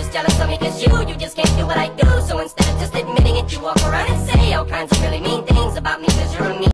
just jealous of me cause you just can't do what I do. So instead of just admitting it, you walk around and say all kinds of really mean things about me cause you're a mean